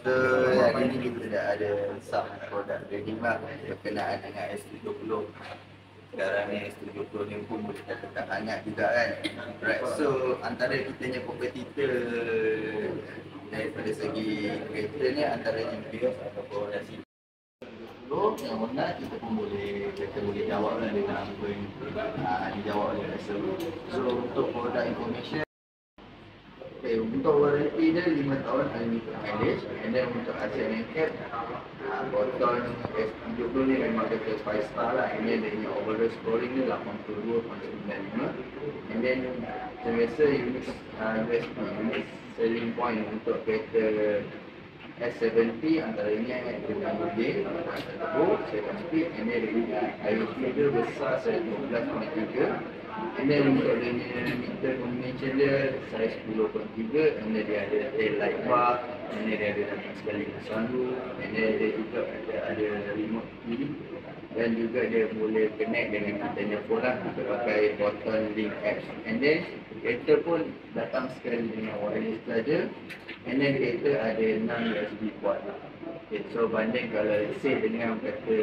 So hari ni kita dah ada some produk ready lah berkenaan dengan S70. Sekarang ni S70 ni pun boleh katakan hangat juga kan. Right, so antara kita punya kompetitor daripada segi kereta ni antaranya Vios ataupun Honda City. Yang mana kita pun boleh jawab lah dengan apa yang dijawab oleh customer. So untuk produk information, okay, untuk warranty dia 5 tahun unlimited mileage, and then untuk aset and cap, botol S70 ni memang kata 5 star lah, and then dia punya overall scoring ni 82.95, and then macam biasa unique USP, unique selling point untuk kereta S70 antaranya dengan model turbo, 7 speed, and then dia punya ISP dia besar 12.3, and then untuk dia punya meter combination dia size 10.3, and then dia ada tail light bar, and then dia ada datang sekali sunroof, and then dia juga ada remote key, dan juga dia boleh connect dengan kita punya phone lah, kita pakai button link apps, and then kereta pun datang sekali dengan wireless charger, and then kereta ada 6 USB port. Okay, so banding kalau say dengan kata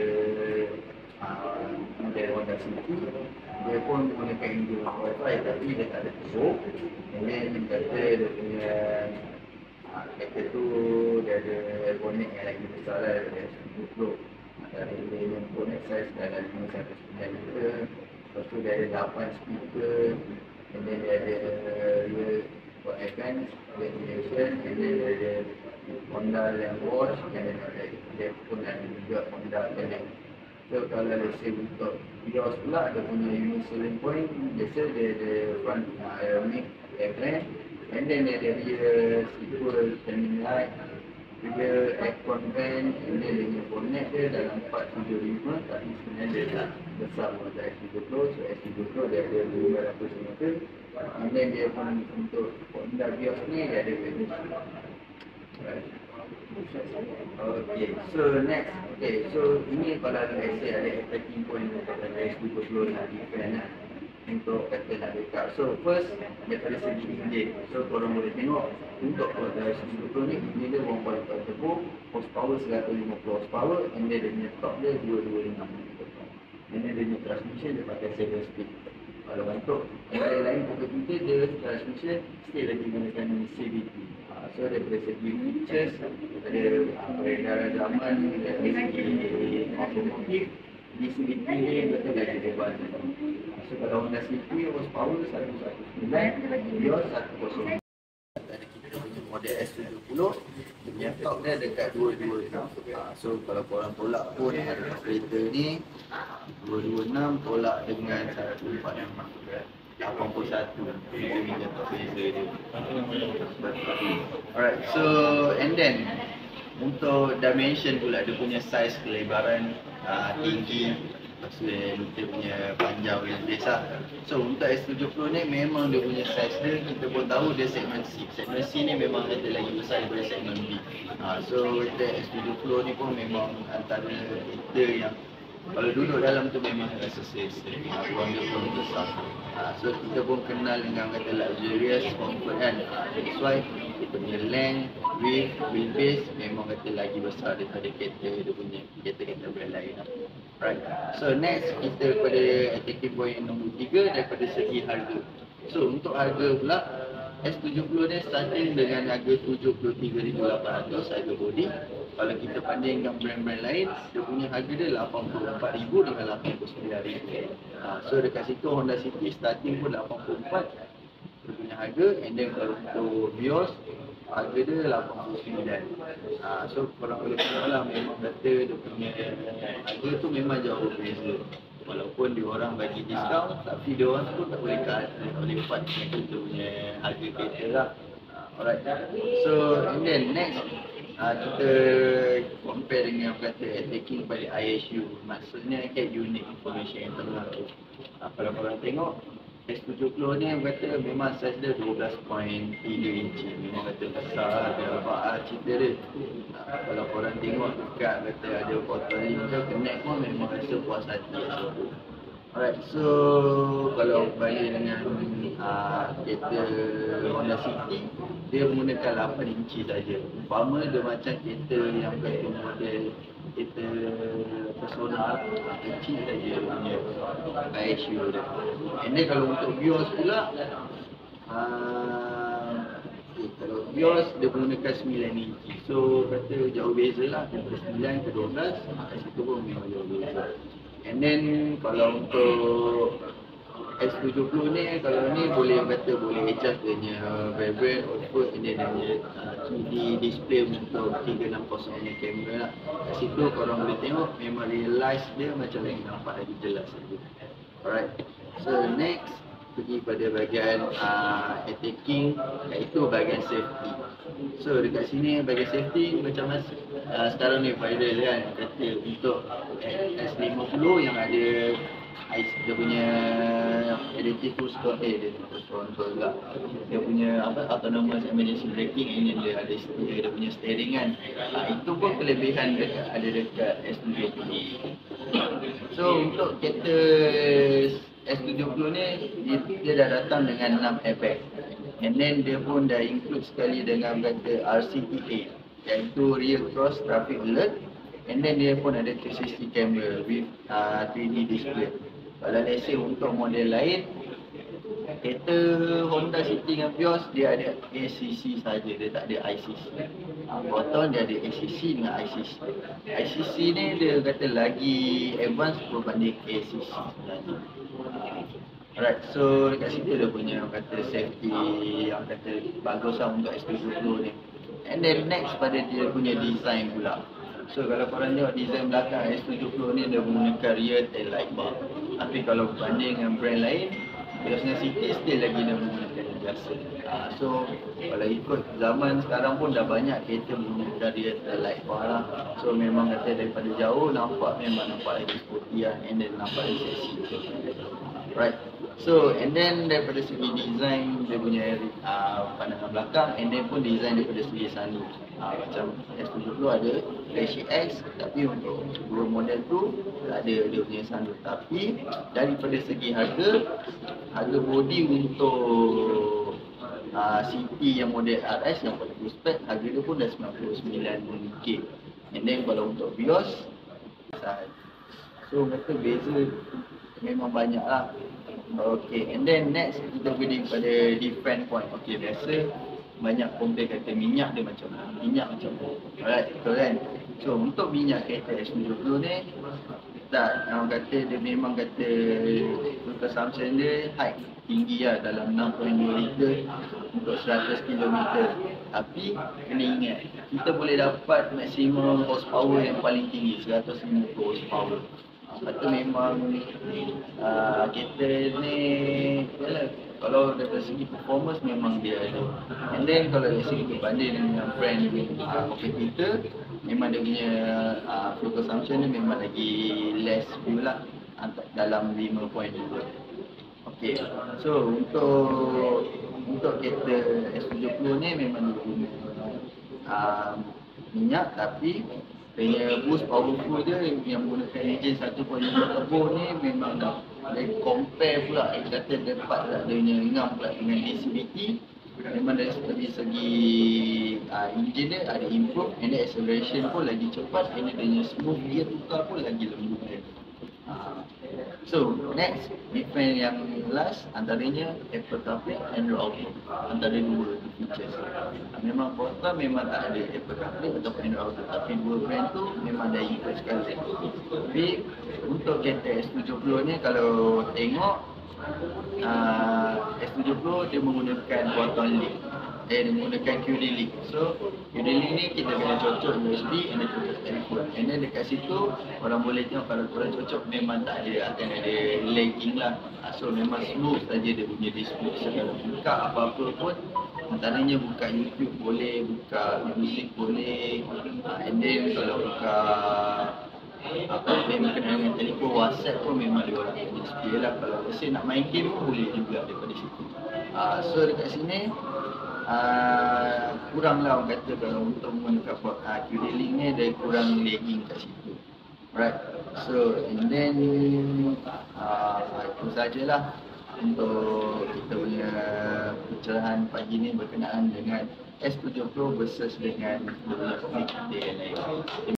model Honda City, dia pun menggunakan Indo Wi-Fi tapi dia tak ada turbo, and then kata dia punya kereta tu dia ada bonnet yang lagi besar lah daripada S70. Dan dia punya bonnet size dalam 5.9 liter, lepas tu dia ada 8 speaker, and then dia ada for advanced ventilation, and then dia ada Honda Land Wash, and then dia pun ada juga Honda Connect. So kalau let's say untuk Vios pula, dia punya unique selling point, biasa dia ada front aerodynamic air vent, and then dia ada rear sleeper standing light, rear aircon vent, and then dia punya bonnet dia dalam 475, tapi sebenarnya dia tak besar macam S70. So S70 dia ada 500 meter, and then dia pun untuk Honda Vios ni dia ada finish. Right. Okay, so next, okay, so ini kalau let's say ada attacking point pada S70 nak defend lah, untuk kata nak backup. So first, daripada segi engine, so korang boleh tengok untuk Honda S70 ni, engine dia 1.5 turbo, horsepower 150 horsepower, and then dia punya top dia 226, and then dia punya transmission dia pakai 7 speed. Kalau untuk yang lain kompetitor dia transmission still lagi gunakan CVT. So daripada segi features, ada peredaran zaman, dari segi automotif, di CVT ni betul lagi hebat. So kalau Honda City horsepower 119, Vios 109. Ada kita punya model S70, dia punya top dia dekat 226. So kalau korang tolak pun harga kereta ni 226 tolak dengan 141 ini top beza dia. Alright, so and then untuk dimension pula, dia punya size kelebaran, tinggi, lepas tu dia punya panjang yang biasa. So untuk S70 ni memang dia punya size dia, kita pun tahu dia segmen C. Segmen C ni memang ada lagi besar daripada segmen B. So kita S70 ni pun memang antara kita yang kalau duduk dalam tu memang rasa selesa. Ruang dia pun besar. So kita pun kenal dengan kata luxurious comfort kan. That's why kita punya length, width, wheelbase memang kata lagi besar daripada kereta dia punya kereta-kereta brand lain. Right. So next kita pada attacking point nombor 3 daripada segi harga. So untuk harga pula, S70 ni starting dengan harga 73,800 harga body. Kalau kita bandingkan brand-brand lain, dia punya harga dia 84,000 dengan 89,000. So dekat situ Honda City starting pun 84 dia punya harga, and then kalau untuk Vios harga dia 89. So korang boleh tengok lah, memang kata dia punya harga tu memang jauh berbeza. Walaupun diorang bagi diskaun, tapi diorang pun tak boleh cut, tak boleh buat dengan kita punya harga kereta lah. Alright, so and then next kita compare dengan kata attacking pada ISU, maksudnya kan unique information yang tengah tu. Kalau korang tengok S70 ni yang kata memang size dia 12.3 inci, memang kata besar, dia rabak cerita dia. Kalau korang tengok dekat kata ada botol ni, connect pun memang rasa puas hati. Alright, so kalau balik dengan kereta Honda City, dia menggunakan 8 inci saja. Umpama dia macam kereta yang kata model kereta personal, kecil saja dia punya ISU dia. And then kalau untuk Vios pula, kalau Vios dia menggunakan 9 inci. So kata jauh beza lah, daripada 9 ke 12, kat situ pun memang jauh beza. And then kalau untuk S70 ni, kalau ni boleh kata boleh adjust dia punya vibrate, output, and then dia punya 3D display untuk 360 punya kamera lah. Kat situ korang boleh tengok memang realize dia macam lagi nampak lagi jelas lagi. Alright, so next pergi pada bahagian attacking, iaitu bahagian safety. So dekat sini bahagian safety macam mas sekarang ni viral kan, kata untuk S50 yang ada dia punya adaptive cruise control lah. Dia punya autonomous emergency braking, ini dia ada dia punya steering kan. Itu pun kelebihan ada dekat S70. So untuk kereta S70 ni dia dah datang dengan 6 airbag. And then dia pun dah include sekali dengan kata RCTA, iaitu Rear Cross Traffic Alert. And then dia pun ada 360 camera with 3D display. Kalau let's say untuk model lain, kereta Honda City dengan Vios dia ada ACC saja, dia tak ada ICC. Bottom dia ada ACC dengan ICC. ICC ni dia kata lagi advance berbanding ACC sebenarnya. Alright, so dekat situ dia punya kata safety yang kata bagus lah untuk S70 ni. And then next pada dia punya design pula. So kalau korang tengok design belakang S70 ni dia menggunakan rear tail light bar. Tapi kalau berbanding dengan brand lain, Vios dengan City still lagi dia menggunakan yang biasa. So kalau ikut zaman sekarang pun dah banyak kereta menggunakan rear tail light bar lah. So memang kata daripada jauh nampak memang nampak lagi sporty lah, and then nampak lagi seksi. Right. So and then daripada segi design dia punya pandangan belakang, and then pun design daripada segi sunroof. Macam S70 ada Flashy X, tapi untuk dua model tu tak ada dia punya sunroof. Tapi daripada segi harga body untuk City yang model RS yang 40 spec, harga dia pun dah 99k. And then kalau untuk Vios, so mereka beza memang banyak lah. Okay, and then next kita pergi pada different point. Okay, biasa banyak komplain kata minyak dia macam minyak macam alright, betul kan? So untuk minyak kereta S70 ni tak, orang kata dia memang kata consumption dia high, tinggi lah, dalam 6.2 liter untuk 100 km. Tapi kena ingat, kita boleh dapat maksimum horsepower yang paling tinggi 150 horsepower. Itu memang kereta ni yalah, kalau dari segi performance memang dia ada. And then kalau dari segi berbanding dengan brand competitor, memang dia punya fuel consumption ni memang lagi less fuel lah, dalam 5.2. Okay, so untuk kereta S70 ni memang dia guna minyak, tapi dia boost powerful dia yang menggunakan enjin 1.5 turbo ni memang dah dia compare pula, dia kata dapat pula dia punya ngam pula dengan DCVT. Memang dari segi enjin dia ada improve, and then acceleration pun lagi cepat, and then dia punya smooth gear tukar pun lagi lembut dia. So next, different yang last antaranya Apple CarPlay and Android Auto, antara dua features. Memang Porta memang tak ada Apple CarPlay atau Android Auto, tapi dua brand tu memang dah ikut sekali. Tapi untuk kereta S70 ni kalau tengok S70 dia menggunakan button link, dia menggunakan QD link. So QD link ni kita boleh cocok USB and cocok telefon. And then dekat situ orang boleh tengok kalau korang cocok memang tak ada akan ada lagging lah. So memang smooth saja dia punya display. So kalau buka apa-apa pun, antaranya buka YouTube boleh, buka music boleh, and then kalau buka apa yang berkenaan dengan telefon, WhatsApp pun memang dia orang display lah. Kalau rasa nak main game pun boleh juga daripada situ. So dekat sini kurang lah orang kata kalau untuk menggunakan QD link ni, dia kurang lagging kat situ. Right. So and then itu sajalah untuk kita punya pencerahan pagi ni berkenaan dengan S70 versus dengan dia punya pemilik yang lain.